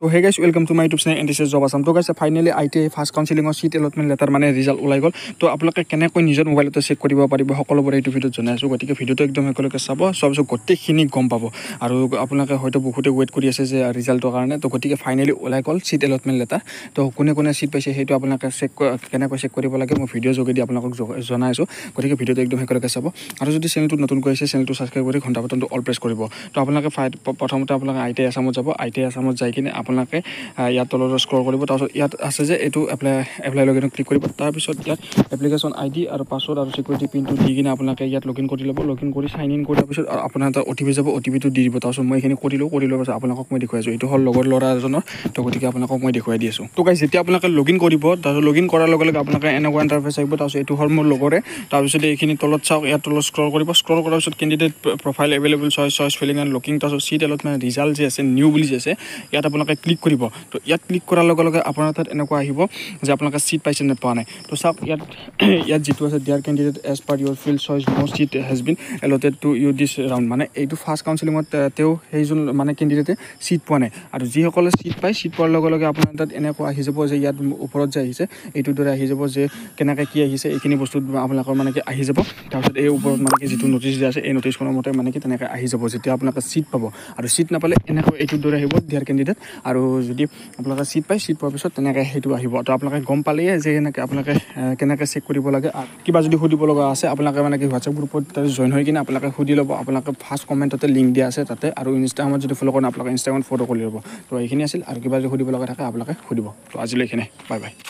So hey guys, welcome to my YouTube channel NTCS Job Assam. So guys, finally ITI first counseling seat allotment letter মানে result ওলাই গল। তো আপোনালোকে কেনেকৈ নিজৰ মোবাইলতে চেক কৰিব পাৰিব সকলোবোৰ এইটো ভিডিঅ'ত জনাইছো। গতিকে ভিডিঅ'টো একদম একেলগে চাব, সব গোটেইখিনি গম পাব। আৰু আপোনালোকে হয়তো বহুতে ওয়েট কৰি আছে যে ৰিজাল্টৰ কাৰণে। তো গতিকে ফাইনালি ওলাই গল seat allotment letter। তো কোনে কোনে সিট পাইছে সেইটো আপোনালোকে চেক কেনেকৈ চেক কৰিব লাগে মই ভিডিঅ' যোগেদি আপোনালোকক জনাইছো। গতিকে ভিডিঅ'টো একদম একেলগে চাব। আৰু যদি চেনেলটো নতুনকৈ আছে চেনেলটো সাবস্ক্ৰাইব কৰি ঘণ্টা বাটনটো অল প্ৰেছ কৰিব। তো আপোনালোকে প্ৰথমতে আপোনালোকে ITI Assamত যাব। ITI Assamত যাই কিনে আপোনালোকে ইয়াত তলত স্ক্ৰল কৰিব। তাৰপিছত ইয়াত আছে যে এইটো এপ্লাই লগিন ক্লিক কৰিব। তাৰপিছত ইয়াত এপ্লিকেশ্যন ID আৰু পাছৱৰ্ড আৰু সিকিউৰিটি পিনটো দি কিনে আপোনালোকে ইয়াত লগিন কৰি ল'ব। লগিন কৰি সাইন ইন কৰাৰ পিছত আপোনাৰ এটা OTP যাব, OTPটো দি দিব। তাৰপিছত মই এইখিনি কৰি লোৱাৰ পাছত আপোনালোকক মই দেখুৱাই আছোঁ। এইটো হ'ল লগৰ ল'ৰা এজনৰ। তো গতিকে আপোনালোকক মই দেখুৱাই দি আছোঁ। তো গাইজ যেতিয়া আপোনালোকে লগিন কৰিব, তাৰপিছত লগিন কৰাৰ লগে লগে আপোনালোকে এনেকুৱা ইণ্টাৰফেচ আহিব। তাৰপিছত এইটো হ'ল মোৰ লগৰে। তাৰপিছত এইখিনি তলত চাওক, ইয়াত তলত স্ক্ৰল কৰিব। স্ক্ৰল কৰাৰ পিছত candidate profile available choice filling and locking. তাৰপিছত চিট এলটমেণ্ট ৰিজাল্ট যে আছে নিউ বুলি যে আছে ইয়াত আপোনালোকে ক্লিক কৰিব। তো ইয়াত ক্লিক কৰাৰ লগে লগে আপোনাৰ তাত এনেকুৱা আহিব যে আপোনালোকে সিট পাইছে নে পোৱা নাই। তো চাওক ইয়াত যিটো আছে dear candidate as per your filled choice no seat has been allotted to you this round. মানে এইটো ফাৰ্ষ্ট কাউন্সিলিঙত তেওঁ সেইজন মানে কেণ্ডিডেটে সিট পোৱা নাই। আৰু যিসকলে সিট পায়, সিট পোৱাৰ লগে লগে আপোনাৰ তাত এনেকুৱা আহি যাব যে ইয়াত ওপৰত যে আহিছে এইটোৰ দৰে আহি যাব যে কেনেকৈ কি আহিছে এইখিনি বস্তু আপোনালোকৰ মানে কি আহি যাব। তাৰপিছত এই ওপৰত মানে কি যিটো নটিচ দিয়া আছে এই নটিচখনৰ মতে মানে কি তেনেকৈ আহি যাব যেতিয়া আপোনালোকে সিট পাব। আৰু সিট নাপালে এনেকৈ এইটোৰ দৰে আহিব ডিয়াৰ কেণ্ডিডেট। আৰু যদি আপোনালোকে সিট পায়, সিট পোৱাৰ পিছত তেনেকৈ সেইটো আহিব। তো আপোনালোকে গম পালেই যে এনেকৈ আপোনালোকে কেনেকৈ চেক কৰিব লাগে। আৰু কিবা যদি সুধিব লগা আছে আপোনালোকে মানে কি হোৱাটছএপ গ্ৰুপত জইন হৈ কিনে আপোনালোকে সুধি ল'ব। আপোনালোকে ফাৰ্ষ্ট কমেণ্টতে লিংক দিয়া আছে তাতে। আৰু ইনষ্টাগ্ৰামত যদি ফ'ল' কৰে আপোনালোকে ইনষ্টাগ্ৰামত ফ'ল' কৰি ল'ব। তো এইখিনি আছিল। আৰু কিবা যদি সুধিব লগা থাকে আপোনালোকে সুধিব। তো আজিলৈ এইখিনি, বাই বাই।